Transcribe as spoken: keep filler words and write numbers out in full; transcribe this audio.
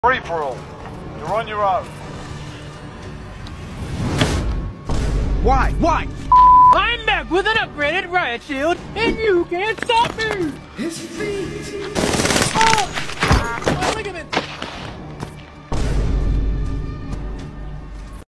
Free-for-all. You're on your own. Why? Why? I'm back with an upgraded riot shield, and you can't stop me! His feet! Oh!